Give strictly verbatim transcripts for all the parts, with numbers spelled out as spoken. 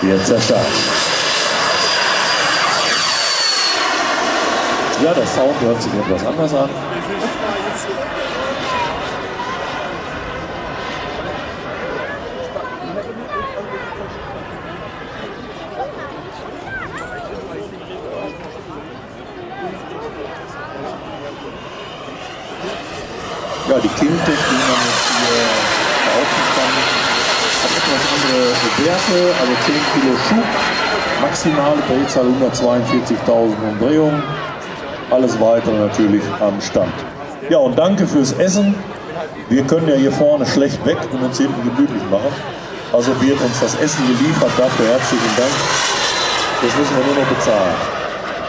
Jetzt der Start. Ja, der Sound hört sich etwas anders an. Ja, die Kinte, die man jetzt hier veraufen kann, hat etwas andere Werte, also zehn Kilo Schub, maximale Drehzahl hundertzweiundvierzigtausend Umdrehungen, alles weitere natürlich am Stand. Ja, und danke fürs Essen. Wir können ja hier vorne schlecht weg und uns hinten gemütlich machen. Also wird uns das Essen geliefert, dafür herzlichen Dank. Das müssen wir nur noch bezahlen.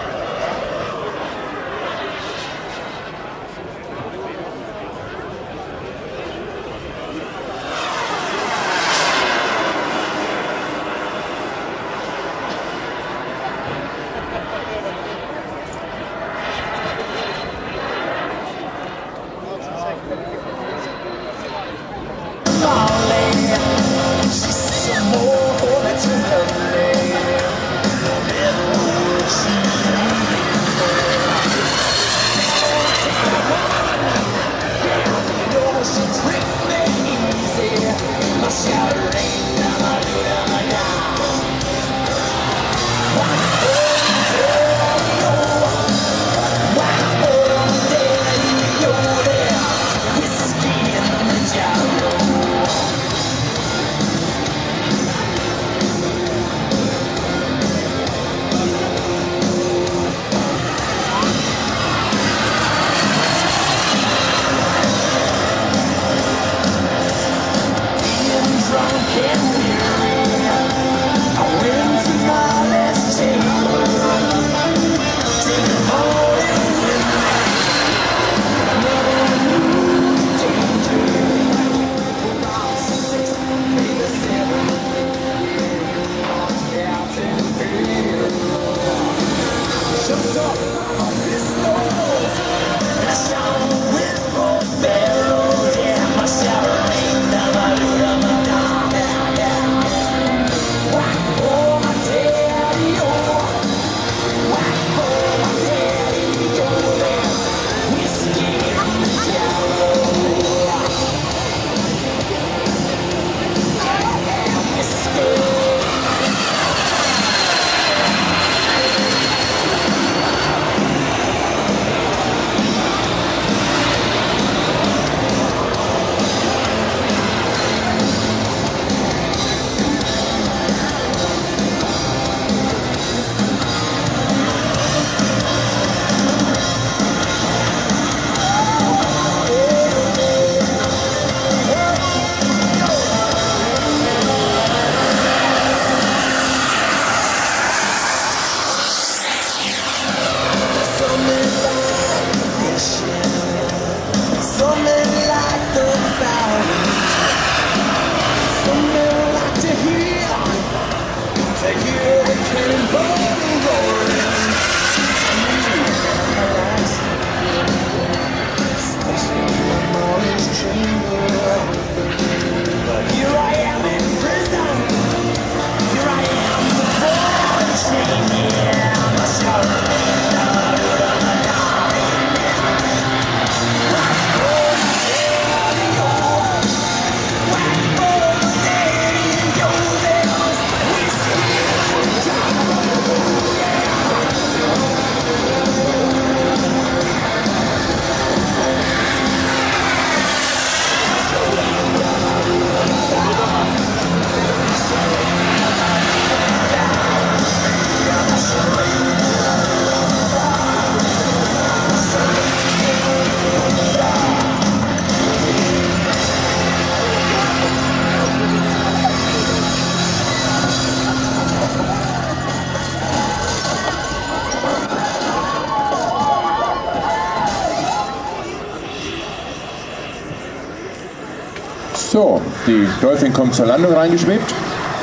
So, die Dolphin kommt zur Landung reingeschwebt.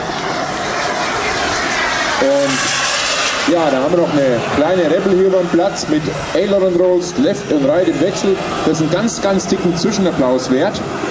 Und ja, da haben wir noch eine kleine Rebel hier beim Platz mit Aileron Rolls, Left und Right im Wechsel. Das ist ein ganz, ganz dicken Zwischenapplaus wert.